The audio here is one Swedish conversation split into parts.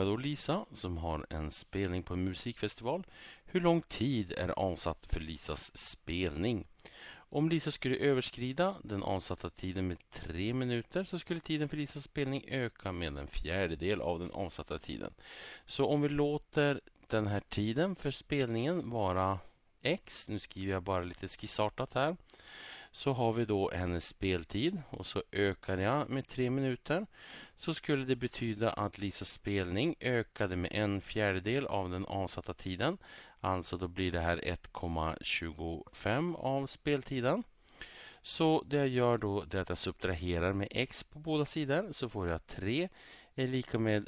jag då Lisa som har en spelning på en musikfestival. Hur lång tid är avsatt för Lisas spelning? Om Lisa skulle överskrida den avsatta tiden med 3 minuter så skulle tiden för Lisas spelning öka med en fjärdedel av den avsatta tiden. Så om vi låter den här tiden för spelningen vara X, nu skriver jag bara lite skissartat här, så har vi då hennes speltid och så ökar jag med 3 minuter, så skulle det betyda att Lisas spelning ökade med en fjärdedel av den avsatta tiden. Alltså då blir det här 1,25 av speltiden. Så det jag gör då är att jag subtraherar med x på båda sidor, så får jag 3 är lika med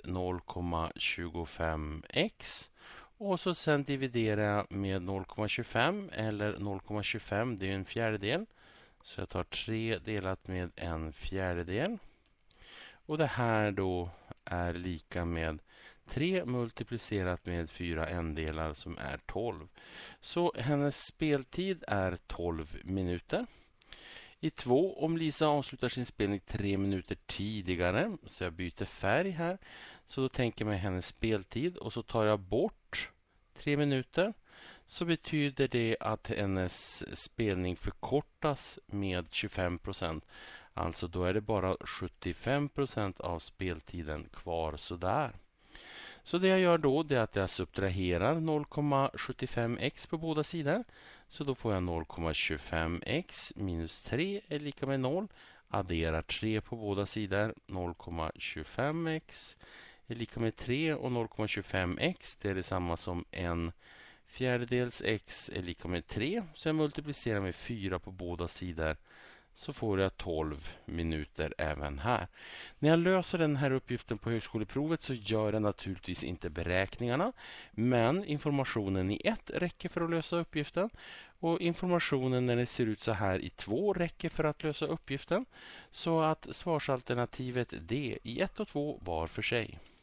0,25x. Och så sen dividerar jag med 0,25 eller 0,25, det är en fjärdedel. Så jag tar 3 delat med en fjärdedel. Och det här då är lika med 3 multiplicerat med 4 endelar som är 12. Så hennes speltid är 12 minuter. I 2, om Lisa avslutar sin spelning 3 minuter tidigare, så jag byter färg här. Så då tänker jag mig hennes speltid och så tar jag bort 3 minuter. Så betyder det att hennes spelning förkortas med 25%. Alltså då är det bara 75% av speltiden kvar sådär. Så det jag gör då är att jag subtraherar 0,75x på båda sidor. Så då får jag 0,25x minus 3 är lika med 0. Adderar 3 på båda sidor. 0,25x är lika med 3 och 0,25x det är detsamma som en fjärdedels x är lika med 3. Så jag multiplicerar med 4 på båda sidor. Så får jag 12 minuter även här. När jag löser den här uppgiften på högskoleprovet så gör jag naturligtvis inte beräkningarna. Men informationen i 1 räcker för att lösa uppgiften. Och informationen när det ser ut så här i 2 räcker för att lösa uppgiften. Så att svarsalternativet D i 1 och 2 var för sig.